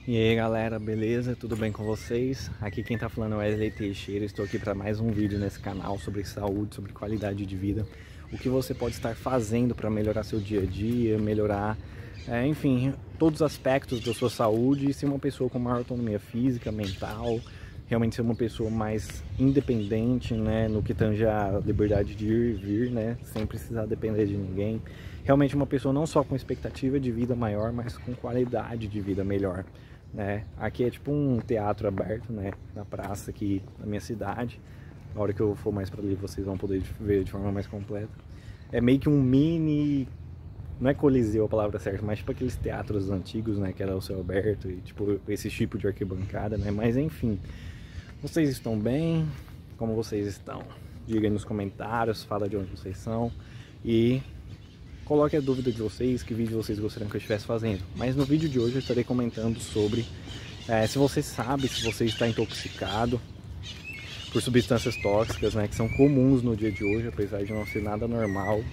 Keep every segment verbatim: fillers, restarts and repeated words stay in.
E aí galera, beleza? Tudo bem com vocês? Aqui quem tá falando é Wesley Teixeira. Estou aqui para mais um vídeo nesse canal sobre saúde, sobre qualidade de vida. O que você pode estar fazendo para melhorar seu dia a dia, melhorar, é, enfim, todos os aspectos da sua saúde e ser uma pessoa com maior autonomia física, mental, realmente ser uma pessoa mais independente, né, no que tange a liberdade de ir e vir, né, sem precisar depender de ninguém. Realmente uma pessoa não só com expectativa de vida maior, mas com qualidade de vida melhor. Né? Aqui é tipo um teatro aberto, né, na praça aqui na minha cidade. Na hora que eu for mais para ali vocês vão poder ver de forma mais completa. É meio que um mini, não é coliseu a palavra certa, mas tipo aqueles teatros antigos, né, que era o céu aberto e tipo esse tipo de arquibancada, né? Mas enfim, vocês estão bem? Como vocês estão? Diga aí nos comentários, fala de onde vocês são e coloque a dúvida de vocês, que vídeo vocês gostariam que eu estivesse fazendo. Mas no vídeo de hoje eu estarei comentando sobre é, se você sabe se você está intoxicado por substâncias tóxicas, né, que são comuns no dia de hoje, apesar de não ser nada normal.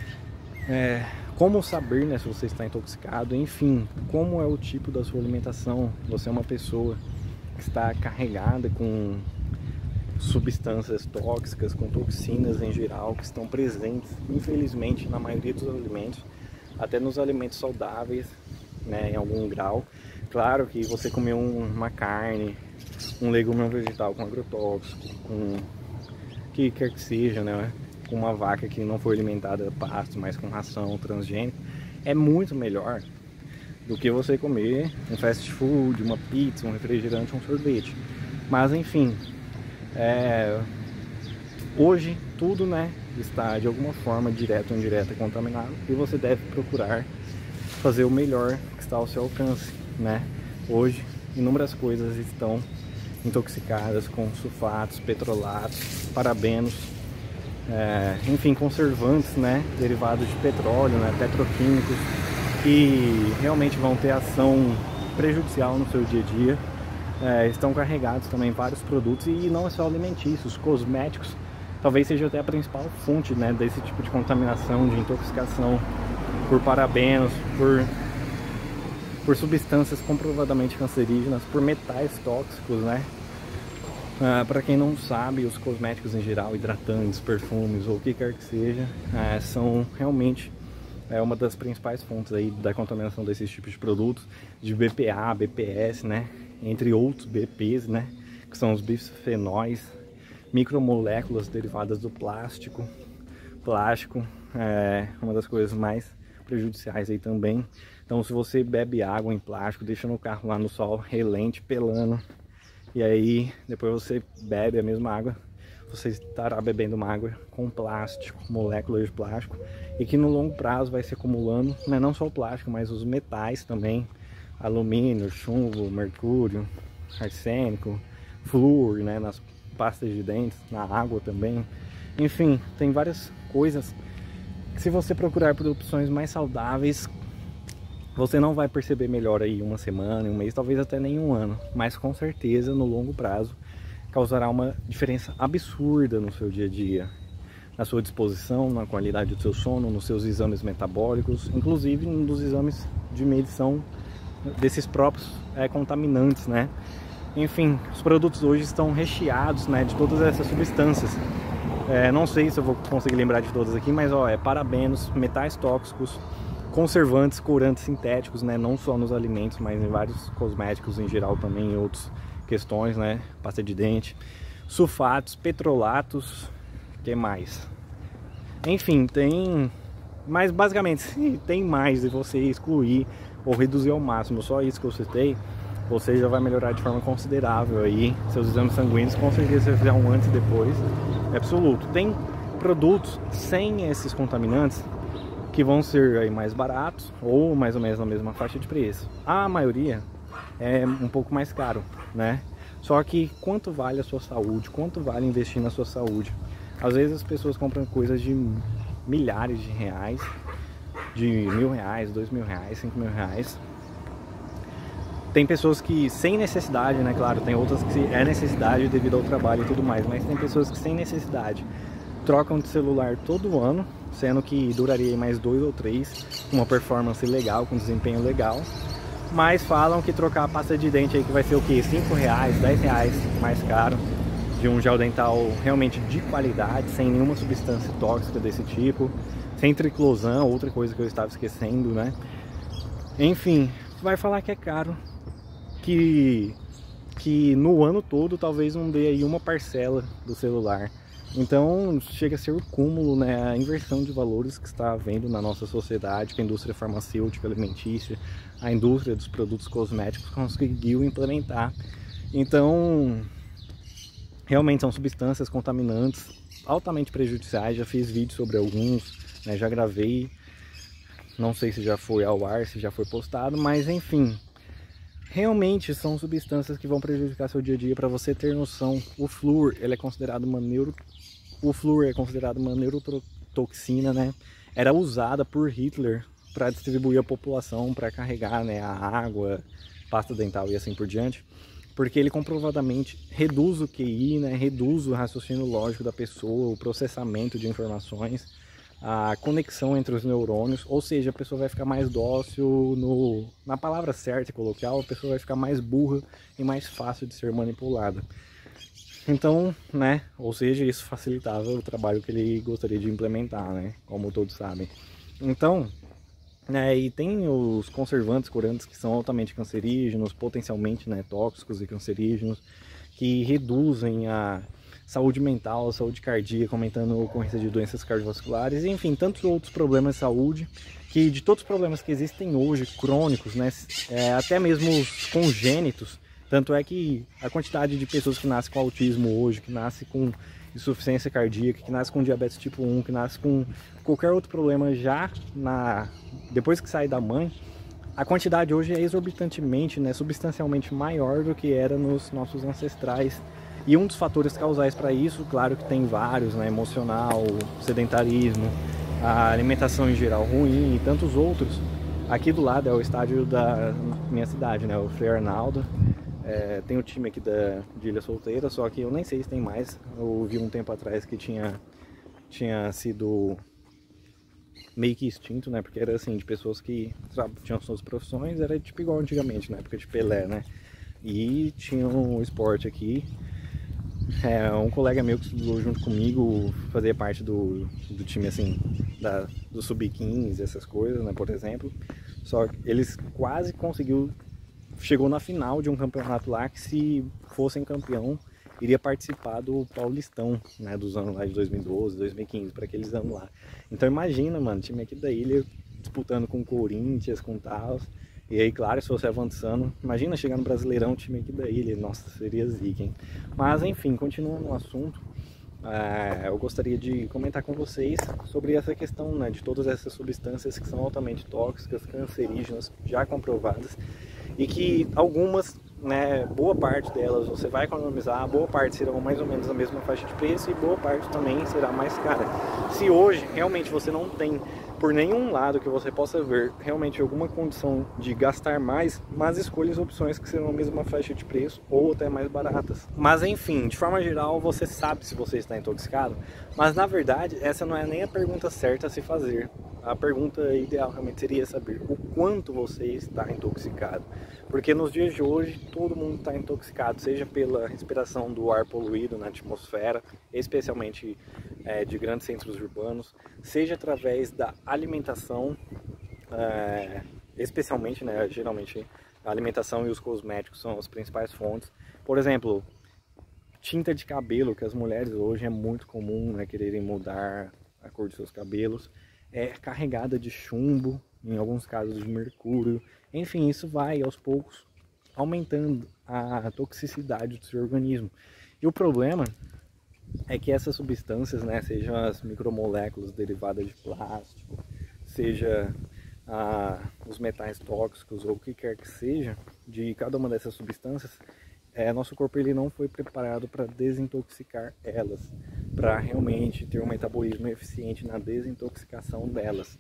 É, como saber, né, se você está intoxicado, enfim, como é o tipo da sua alimentação. Você é uma pessoa que está carregada com substâncias tóxicas, com toxinas em geral, que estão presentes, infelizmente, na maioria dos alimentos, até nos alimentos saudáveis, né, em algum grau. Claro que você comer um, uma carne, um legume, um vegetal com agrotóxico, com que quer que seja, né, com uma vaca que não foi alimentada a pasto, mas com ração transgênica, é muito melhor do que você comer um fast food, uma pizza, um refrigerante, um sorvete. Mas enfim, É, hoje tudo, né, está de alguma forma, direta ou indireta, contaminado, e você deve procurar fazer o melhor que está ao seu alcance, né? Hoje inúmeras coisas estão intoxicadas com sulfatos, petrolatos, parabenos, é, enfim, conservantes, né, derivados de petróleo, né, petroquímicos, que realmente vão ter ação prejudicial no seu dia a dia. É, estão carregados também vários produtos, e não é só alimentícios, cosméticos talvez seja até a principal fonte, né, desse tipo de contaminação, de intoxicação por parabenos, por, por substâncias comprovadamente cancerígenas, por metais tóxicos, né? Ah, para quem não sabe, os cosméticos em geral, hidratantes, perfumes ou o que quer que seja, ah, são realmente é uma das principais fontes aí da contaminação desses tipos de produtos, de B P A, B P S, né, entre outros B Ps, né, que são os bifenóis, micromoléculas derivadas do plástico. Plástico é uma das coisas mais prejudiciais aí também. Então, se você bebe água em plástico, deixa no carro lá no sol, relente, pelando, e aí depois você bebe a mesma água, você estará bebendo uma água com plástico, moléculas de plástico, e que no longo prazo vai se acumulando, né, não só o plástico, mas os metais também, alumínio, chumbo, mercúrio, arsênico, flúor, né, nas pastas de dentes, na água também. Enfim, tem várias coisas que, se você procurar por opções mais saudáveis, você não vai perceber melhor aí uma semana, um mês, talvez até nem um ano, mas com certeza no longo prazo causará uma diferença absurda no seu dia a dia, na sua disposição, na qualidade do seu sono, nos seus exames metabólicos, inclusive nos exames de medição desses próprios é, contaminantes, né? Enfim, os produtos hoje estão recheados, né, de todas essas substâncias. É, não sei se eu vou conseguir lembrar de todas aqui, mas ó, é parabenos, metais tóxicos, conservantes, corantes sintéticos, né, não só nos alimentos, mas em vários cosméticos em geral também, em outras questões, né, pasta de dente, sulfatos, petrolatos, que mais? Enfim, tem, mas basicamente se tem mais e você excluir ou reduzir ao máximo só isso que eu citei, você já vai melhorar de forma considerável aí seus exames sanguíneos. Com certeza você vai fizer um antes e depois, é absoluto. Tem produtos sem esses contaminantes que vão ser aí mais baratos ou mais ou menos na mesma faixa de preço. A maioria é um pouco mais caro, né? Só que quanto vale a sua saúde? Quanto vale investir na sua saúde? Às vezes as pessoas compram coisas de milhares de reais, de mil reais, dois mil reais, cinco mil reais. Tem pessoas que sem necessidade, né? Claro, tem outras que é necessidade devido ao trabalho e tudo mais, mas tem pessoas que sem necessidade trocam de celular todo ano, sendo que duraria mais dois ou três, com uma performance legal, com desempenho legal. mas falam que trocar a pasta de dente aí que vai ser o que? cinco reais, dez reais mais caro, de um gel dental realmente de qualidade, sem nenhuma substância tóxica desse tipo, sem triclosan, outra coisa que eu estava esquecendo, né? Enfim, vai falar que é caro, que, que no ano todo talvez não dê aí uma parcela do celular. Então chega a ser o cúmulo, né, a inversão de valores que está havendo na nossa sociedade, que a indústria farmacêutica, alimentícia, a indústria dos produtos cosméticos conseguiu implementar. Então, realmente são substâncias contaminantes, altamente prejudiciais. Já fiz vídeo sobre alguns, né, já gravei, não sei se já foi ao ar, se já foi postado, mas enfim, realmente são substâncias que vão prejudicar seu dia a dia. Para você ter noção, o flúor, ele é considerado uma neuro... o flúor é considerado uma neurotoxina, né? Era usada por Hitler para distribuir a população, para carregar, né, a água, pasta dental e assim por diante, porque ele comprovadamente reduz o Q I, né? Reduz o raciocínio lógico da pessoa, o processamento de informações, a conexão entre os neurônios, ou seja, a pessoa vai ficar mais dócil, no, na palavra certa e coloquial, a pessoa vai ficar mais burra e mais fácil de ser manipulada. Então, né, ou seja, isso facilitava o trabalho que ele gostaria de implementar, né, como todos sabem. Então, né, e tem os conservantes, corantes que são altamente cancerígenos, potencialmente, né, tóxicos e cancerígenos, que reduzem a saúde mental, saúde cardíaca, aumentando a ocorrência de doenças cardiovasculares, e, enfim, tantos outros problemas de saúde, que de todos os problemas que existem hoje, crônicos, né, é, até mesmo os congênitos. Tanto é que a quantidade de pessoas que nascem com autismo hoje, que nascem com insuficiência cardíaca, que nascem com diabetes tipo um, que nascem com qualquer outro problema já na... depois que sai da mãe, a quantidade hoje é exorbitantemente, né, substancialmente maior do que era nos nossos ancestrais. E um dos fatores causais para isso, claro que tem vários, né, emocional, sedentarismo, a alimentação em geral ruim e tantos outros. Aqui do lado é o estádio da minha cidade, né, o Frei Arnaldo. É, tem o time aqui da, de Ilha Solteira, só que eu nem sei se tem mais. Eu vi um tempo atrás que tinha, tinha sido meio que extinto, né? Porque era assim, de pessoas que sabe, tinham suas profissões, era tipo igual antigamente, na época de Pelé, né? E tinha um esporte aqui. É, um colega meu que estudou junto comigo fazia parte do, do time, assim, da, do sub quinze, essas coisas, né? Por exemplo. Só que eles quase conseguiu... chegou na final de um campeonato lá que, se fossem campeão, iria participar do Paulistão, né, dos anos lá de dois mil e doze, dois mil e quinze, para aqueles anos lá. Então imagina, mano, time aqui da ilha disputando com o Corinthians, com o Taos, e aí, claro, se fosse avançando, imagina chegar no Brasileirão, time aqui da ilha, nossa, seria zica, hein? Mas enfim, continuando no assunto, é, eu gostaria de comentar com vocês sobre essa questão, né, de todas essas substâncias que são altamente tóxicas, cancerígenas, já comprovadas, e que algumas, né, boa parte delas você vai economizar, boa parte serão mais ou menos a mesma faixa de preço e boa parte também será mais cara. Se hoje realmente você não tem por nenhum lado que você possa ver realmente alguma condição de gastar mais, mas escolha as opções que serão a mesma faixa de preço ou até mais baratas. Mas enfim, de forma geral, você sabe se você está intoxicado, mas na verdade essa não é nem a pergunta certa a se fazer. A pergunta ideal realmente seria saber o quanto você está intoxicado, porque nos dias de hoje todo mundo está intoxicado, seja pela respiração do ar poluído na atmosfera, especialmente é, de grandes centros urbanos, seja através da alimentação, é, especialmente, né, geralmente a alimentação e os cosméticos são as principais fontes. Por exemplo, tinta de cabelo, que as mulheres hoje é muito comum, né, quererem mudar a cor de seus cabelos, é carregada de chumbo, em alguns casos de mercúrio. Enfim, isso vai aos poucos aumentando a toxicidade do seu organismo. E o problema é que essas substâncias, né, sejam as micromoléculas derivadas de plástico, seja ah, os metais tóxicos ou o que quer que seja, de cada uma dessas substâncias, é, nosso corpo ele não foi preparado para desintoxicar elas, para realmente ter um metabolismo eficiente na desintoxicação delas.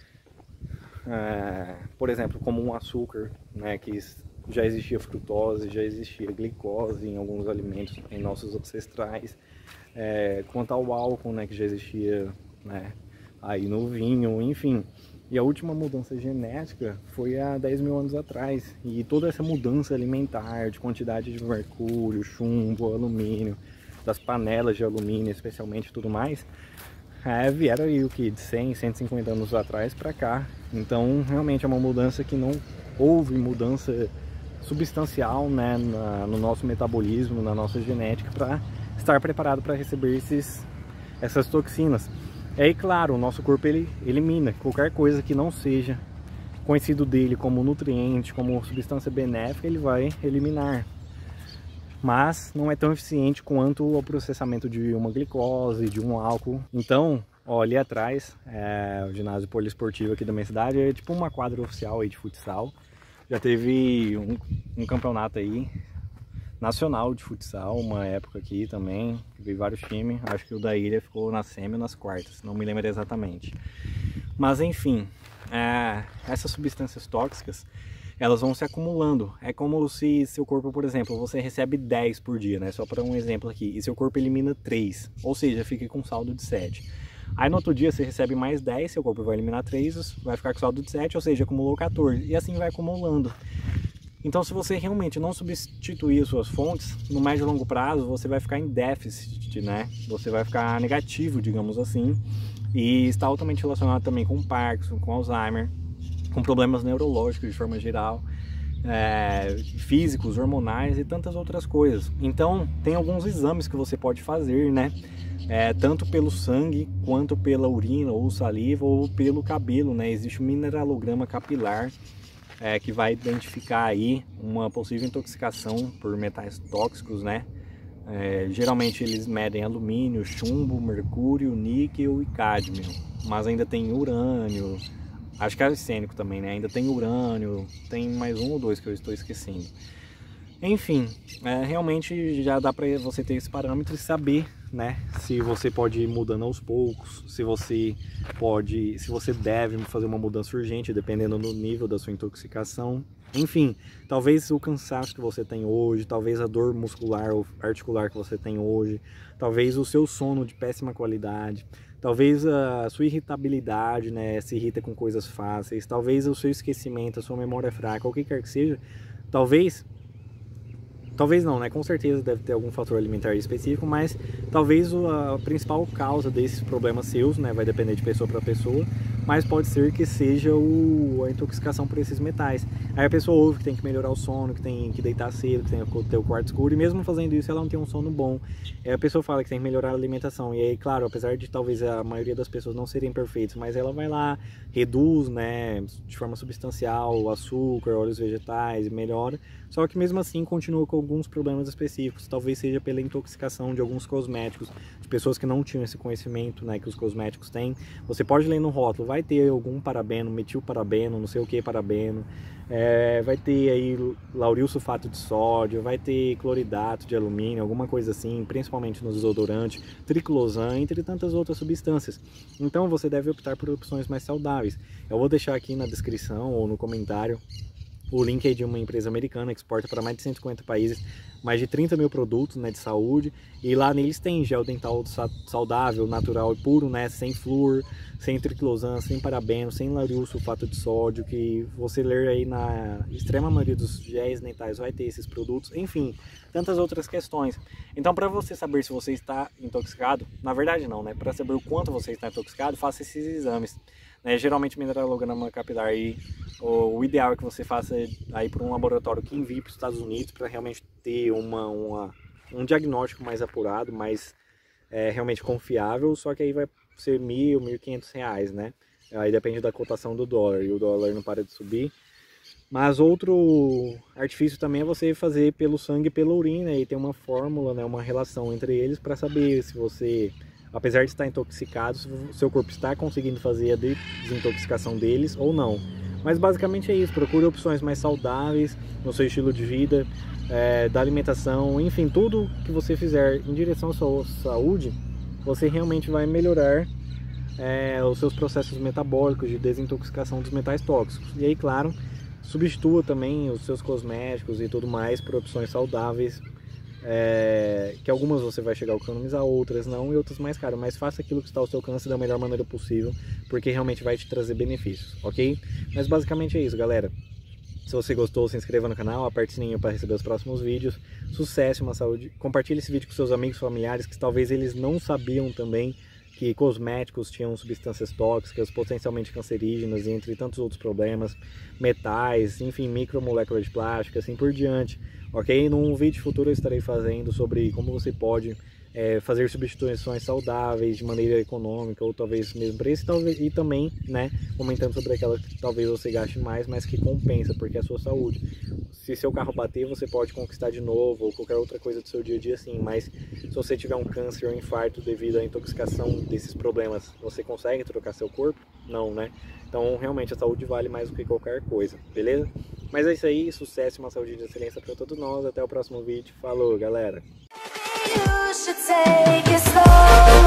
É, por exemplo, como um açúcar, né, que já existia frutose, já existia glicose em alguns alimentos, em nossos ancestrais. É, quanto ao álcool, né, que já existia, né, aí no vinho, enfim. E a última mudança genética foi há dez mil anos atrás. E toda essa mudança alimentar, de quantidade de mercúrio, chumbo, alumínio, das panelas de alumínio especialmente e tudo mais, é, vieram aí o que? De cem, cento e cinquenta anos atrás para cá. Então realmente é uma mudança que não houve mudança substancial, né, na, no nosso metabolismo, na nossa genética, para estar preparado para receber esses, essas toxinas. E aí, claro, o nosso corpo ele elimina qualquer coisa que não seja conhecido dele como nutriente, como substância benéfica, ele vai eliminar. Mas não é tão eficiente quanto o processamento de uma glicose, de um álcool. Então, ó, ali atrás, é, o ginásio poliesportivo aqui da minha cidade é tipo uma quadra oficial aí de futsal. Já teve um, um campeonato aí nacional de futsal, uma época aqui também, vi vários times, acho que o da ilha ficou na semi ou nas quartas, não me lembro exatamente. Mas enfim, é, essas substâncias tóxicas, elas vão se acumulando. É como se seu corpo, por exemplo, você recebe dez por dia, né? Só para um exemplo aqui, e seu corpo elimina três, ou seja, fica com saldo de sete. Aí no outro dia você recebe mais dez, seu corpo vai eliminar três, vai ficar com saldo de sete, ou seja, acumulou quatorze, e assim vai acumulando. Então, se você realmente não substituir as suas fontes, no médio e longo prazo, você vai ficar em déficit, né? Você vai ficar negativo, digamos assim, e está altamente relacionado também com Parkinson, com Alzheimer, com problemas neurológicos de forma geral, é, físicos, hormonais e tantas outras coisas. Então, tem alguns exames que você pode fazer, né? É, tanto pelo sangue, quanto pela urina, ou saliva, ou pelo cabelo, né? Existe um mineralograma capilar, É, que vai identificar aí uma possível intoxicação por metais tóxicos, né? É, geralmente eles medem alumínio, chumbo, mercúrio, níquel e cádmio, mas ainda tem urânio, acho que é arsênico também, né? Ainda tem urânio, tem mais um ou dois que eu estou esquecendo. Enfim, é, realmente já dá para você ter esse parâmetro e saber, né, se você pode ir mudando aos poucos, se você pode, se você deve fazer uma mudança urgente, dependendo do nível da sua intoxicação. Enfim, talvez o cansaço que você tem hoje, talvez a dor muscular ou articular que você tem hoje, talvez o seu sono de péssima qualidade, talvez a sua irritabilidade, né, se irrita com coisas fáceis, talvez o seu esquecimento, a sua memória fraca, o que quer que seja, talvez Talvez não, né? Com certeza deve ter algum fator alimentar específico, mas talvez a principal causa desses problemas seus, né? Vai depender de pessoa para pessoa, mas pode ser que seja o, a intoxicação por esses metais. Aí a pessoa ouve que tem que melhorar o sono, que tem que deitar cedo, que tem que ter o quarto escuro, e mesmo fazendo isso ela não tem um sono bom. Aí a pessoa fala que tem que melhorar a alimentação, e aí, claro, apesar de talvez a maioria das pessoas não serem perfeitas, mas ela vai lá, reduz, né, de forma substancial o açúcar, óleos vegetais, melhora, só que mesmo assim continua com alguns problemas específicos, talvez seja pela intoxicação de alguns cosméticos, de pessoas que não tinham esse conhecimento, né, que os cosméticos têm. Você pode ler no rótulo, vai ter algum parabeno, metilparabeno, não sei o que parabeno, é, vai ter aí lauril sulfato de sódio, vai ter cloridato de alumínio, alguma coisa assim, principalmente no desodorante, triclosan, entre tantas outras substâncias. Então você deve optar por opções mais saudáveis. Eu vou deixar aqui na descrição ou no comentário o link aí de uma empresa americana que exporta para mais de cento e cinquenta países, mais de trinta mil produtos, né, de saúde, e lá neles tem gel dental saudável, natural e puro, né, sem flúor, sem triclosan, sem parabeno, sem lauril sulfato de sódio, que você ler aí na extrema maioria dos géis dentais vai ter esses produtos, enfim, tantas outras questões. Então, para você saber se você está intoxicado, na verdade não, né, para saber o quanto você está intoxicado, faça esses exames. Né, geralmente mineralograma capilar aí, o, o ideal é que você faça aí por um laboratório que envie para os Estados Unidos para realmente ter uma, uma, um diagnóstico mais apurado, mais é, realmente confiável, só que aí vai ser mil, mil e quinhentos reais, né? Aí depende da cotação do dólar, e o dólar não para de subir. Mas outro artifício também é você fazer pelo sangue e pela urina, e tem uma fórmula, né, uma relação entre eles para saber se você, apesar de estar intoxicado, o seu corpo está conseguindo fazer a desintoxicação deles ou não. Mas basicamente é isso, procure opções mais saudáveis no seu estilo de vida, é, da alimentação, enfim, tudo que você fizer em direção à sua saúde, você realmente vai melhorar é, os seus processos metabólicos de desintoxicação dos metais tóxicos. E aí, claro, substitua também os seus cosméticos e tudo mais por opções saudáveis, É, que algumas você vai chegar a economizar, outras não, e outras mais caras, mas faça aquilo que está ao seu alcance da melhor maneira possível, porque realmente vai te trazer benefícios, ok? Mas basicamente é isso, galera. Se você gostou, se inscreva no canal, aperte o sininho para receber os próximos vídeos. Sucesso, uma saúde. Compartilhe esse vídeo com seus amigos, familiares, que talvez eles não sabiam também que cosméticos tinham substâncias tóxicas, potencialmente cancerígenas, entre tantos outros problemas, metais, enfim, micromoléculas de plástico, assim por diante, ok? Num vídeo futuro eu estarei fazendo sobre como você pode é, fazer substituições saudáveis de maneira econômica, ou talvez mesmo preço, e, talvez, e também, né, comentando sobre aquela que talvez você gaste mais, mas que compensa, porque é a sua saúde. Se seu carro bater, você pode conquistar de novo, ou qualquer outra coisa do seu dia a dia, sim, mas se você tiver um câncer ou um infarto devido à intoxicação desses problemas, você consegue trocar seu corpo? Não, né? Então, realmente, a saúde vale mais do que qualquer coisa, beleza? Mas é isso aí, sucesso e uma saúde de excelência para todos nós. Até o próximo vídeo. Falou, galera! You should take it slow.